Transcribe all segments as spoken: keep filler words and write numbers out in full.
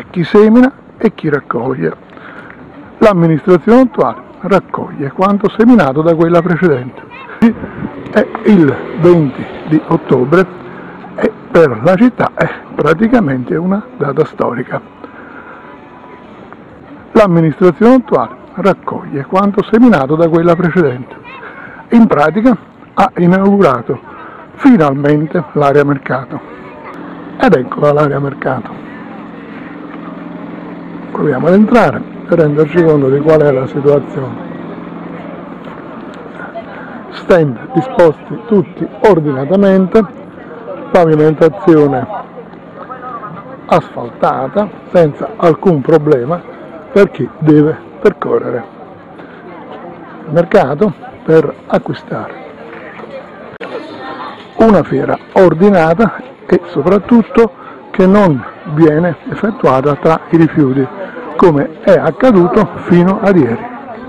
chi semina e chi raccoglie. L'amministrazione attuale raccoglie quanto seminato da quella precedente. È il venti di ottobre e per la città è praticamente una data storica. L'amministrazione attuale raccoglie quanto seminato da quella precedente. In pratica ha inaugurato finalmente l'area mercato. Ed eccola l'area mercato. Proviamo ad entrare per renderci conto di qual è la situazione. Stand disposti tutti ordinatamente, pavimentazione asfaltata senza alcun problema per chi deve percorrere il mercato per acquistare. Una fiera ordinata e soprattutto che non viene effettuata tra i rifiuti, come è accaduto fino ad ieri.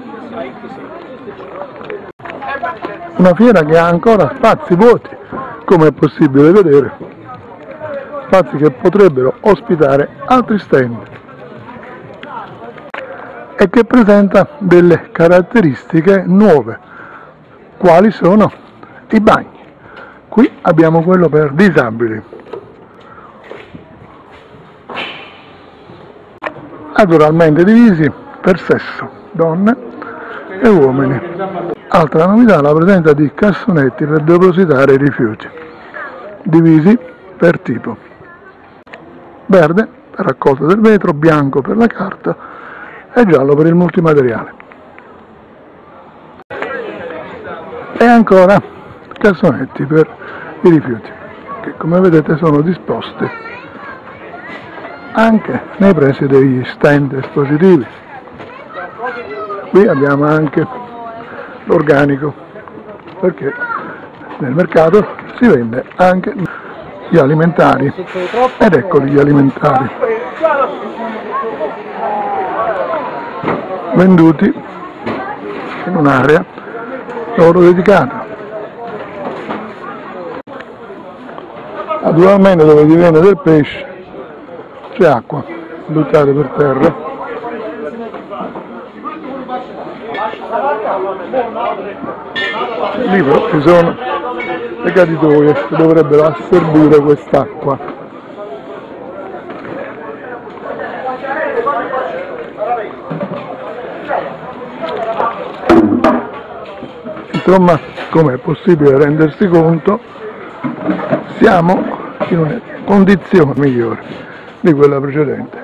Una fiera che ha ancora spazi vuoti, come è possibile vedere, spazi che potrebbero ospitare altri stand e che presenta delle caratteristiche nuove, quali sono i bagni. Qui abbiamo quello per disabili, naturalmente divisi per sesso, donne e uomini. Altra novità, la presenza di cassonetti per depositare i rifiuti, divisi per tipo: verde per raccolta del vetro, bianco per la carta e giallo per il multimateriale. E ancora cassonetti per i rifiuti, che come vedete sono disposti anche nei pressi degli stand espositivi. Qui abbiamo anche l'organico, perché nel mercato si vende anche gli alimentari, ed eccoli gli alimentari venduti in un'area loro dedicata. Naturalmente dove si vende del pesce c'è acqua buttata per terra. Lì però ci sono le caditoie che dovrebbero assorbire quest'acqua. Insomma, come è possibile rendersi conto, siamo in una condizione migliore di quella precedente.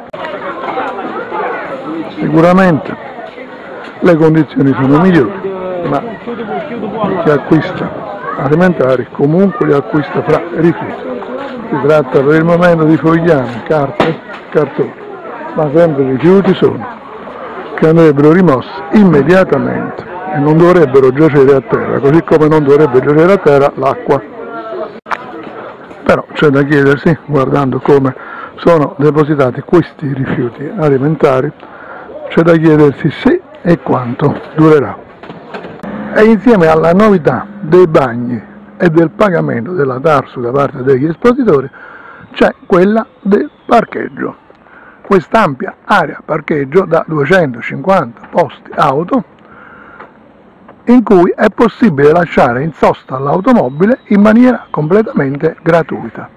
Sicuramente le condizioni sono migliori, ma chi acquista alimentari comunque li acquista fra rifiuti. Si tratta per il momento di fogliame, carte, cartoni, ma sempre rifiuti sono, che andrebbero rimossi immediatamente e non dovrebbero giacere a terra, così come non dovrebbe giacere a terra l'acqua. Però c'è da chiedersi, guardando come sono depositati questi rifiuti alimentari, c'è da chiedersi se e quanto durerà. E insieme alla novità dei bagni e del pagamento della TARSU da parte degli espositori c'è quella del parcheggio. Quest'ampia area parcheggio da duecentocinquanta posti auto, in cui è possibile lasciare in sosta l'automobile in maniera completamente gratuita.